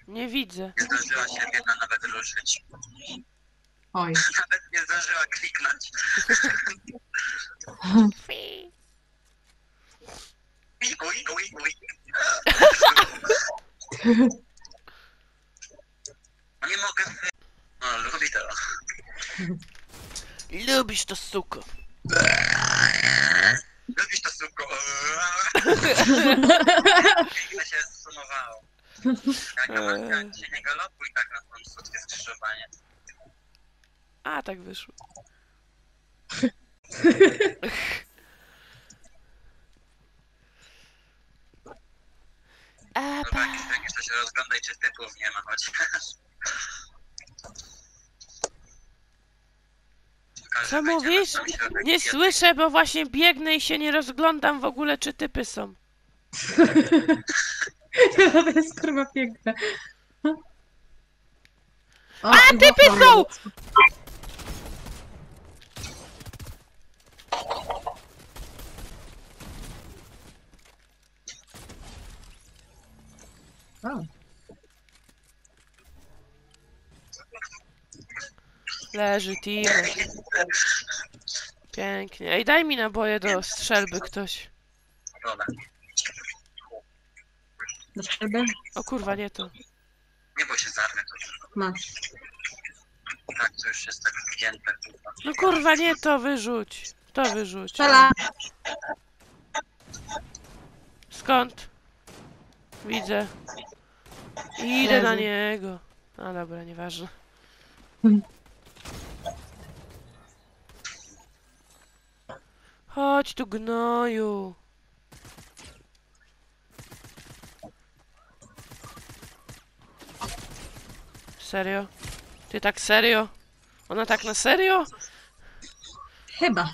Nie widzę. Nie zdążyła się biedna nawet ruszyć. Oj. Nawet nie zdążyła kliknąć. Uj. No nie mogę. No, lubi to. Lubisz to, suko. Lubisz to, suko. Pięknie się zsumowało. Jaka matka się nie galopuj tak na tą słodkie skrzyżowanie. A, tak wyszło. Dobra, jak to się rozglądaj, czy typów nie ma chociaż. Co mówisz? Nie słyszę, bo właśnie biegnę i się nie rozglądam w ogóle, czy typy są. To jest kurwa piękne. O, A, typy są! O. Leży Timo. Pięknie. Ej, daj mi naboje do strzelby ktoś. Dobra. Do strzelby? O kurwa, nie to. Nie bój się, zarwę to. Masz. Tak, to już jest tak wgięte. No kurwa, nie to wyrzuć. To wyrzuć. Strzela! Skąd? Widzę. Idę na niego. No dobra, nieważne. Chodź tu, gnoju. Serio? Ty tak serio? Ona tak na serio? Chyba.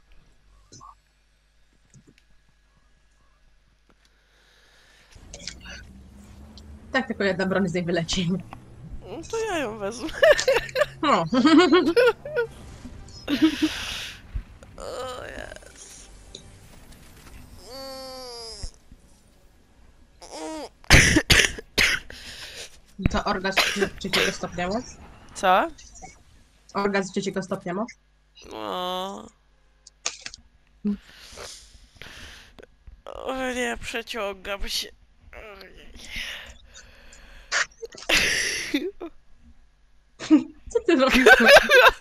Tak, tylko jedna broń z niej wyleci. No to ja ją wezmę. No. O jest. To orgazm trzeciego stopnia masz? Co? Orgazm trzeciego stopnia masz? O. O nie, przeciągam się. Co ty robisz?